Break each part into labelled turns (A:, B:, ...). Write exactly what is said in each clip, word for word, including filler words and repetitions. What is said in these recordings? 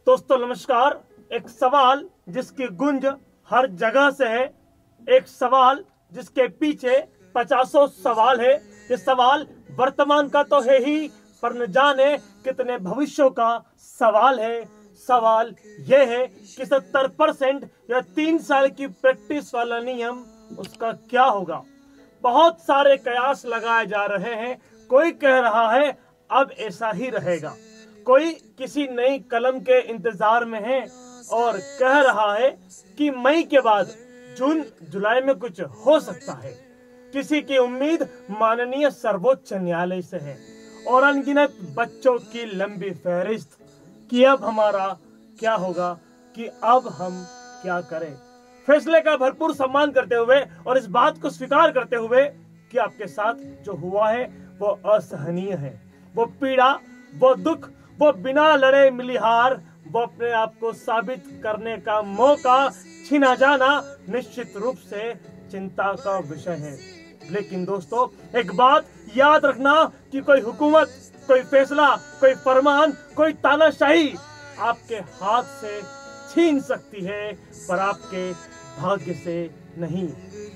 A: दोस्तों नमस्कार। एक सवाल जिसकी गुंज हर जगह से है, एक सवाल जिसके पीछे पचासों सवाल है। ये सवाल वर्तमान का तो है ही, पर न जाने कितने भविष्यों का सवाल है। सवाल यह है कि सत्तर परसेंट या तीन साल की प्रैक्टिस वाला नियम उसका क्या होगा। बहुत सारे कयास लगाए जा रहे हैं। कोई कह रहा है अब ऐसा ही रहेगा, कोई किसी नई कलम के इंतजार में है और कह रहा है कि मई के बाद जून जुलाई में कुछ हो सकता है। किसी की उम्मीद माननीय सर्वोच्च न्यायालय से है और अनगिनत बच्चों की लंबी फहरिस्त कि अब हमारा क्या होगा, कि अब हम क्या करें। फैसले का भरपूर सम्मान करते हुए और इस बात को स्वीकार करते हुए कि आपके साथ जो हुआ है वो असहनीय है, वो पीड़ा, वो दुख, वो बिना लड़े मिली हार, वो अपने आप को साबित करने का मौका छीना जाना निश्चित रूप से चिंता का विषय है। लेकिन दोस्तों एक बात याद रखना कि कोई हुकूमत, कोई फैसला, कोई फरमान, कोई तानाशाही आपके हाथ से छीन सकती है, पर आपके भाग्य से नहीं।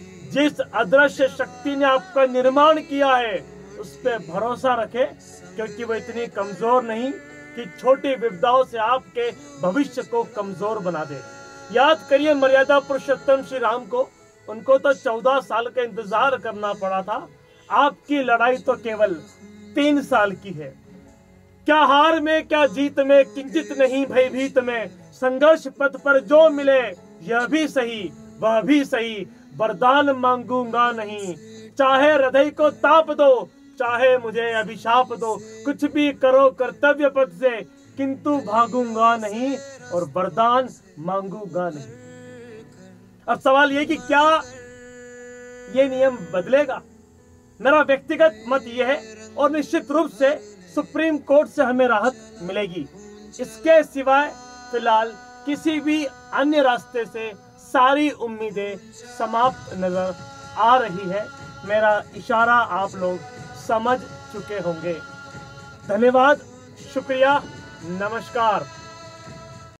A: जिस अदृश्य शक्ति ने आपका निर्माण किया है उस पर भरोसा रखें, क्योंकि वो इतनी कमजोर नहीं कि छोटी विपदाओं से आपके भविष्य को कमजोर बना दे। याद करिए मर्यादा पुरुषोत्तम श्री राम को, उनको तो चौदह साल का इंतजार करना पड़ा था। आपकी लड़ाई तो केवल तीन साल की है। क्या हार में क्या जीत में किंचित नहीं भयभीत में, संघर्ष पथ पर जो मिले यह भी सही वह भी सही, वरदान मांगूंगा नहीं। चाहे हृदय को ताप दो, चाहे मुझे अभिशाप दो, कुछ भी करो कर्तव्य पथ से, किंतु भागूंगा नहीं और वरदान मांगूंगा नहीं। अब सवाल ये कि क्या ये नियम बदलेगा। मेरा व्यक्तिगत मत यह है और निश्चित रूप से सुप्रीम कोर्ट से हमें राहत मिलेगी। इसके सिवाय फिलहाल किसी भी अन्य रास्ते से सारी उम्मीदें समाप्त नजर आ रही है। मेरा इशारा आप लोग समझ चुके होंगे। धन्यवाद, शुक्रिया, नमस्कार।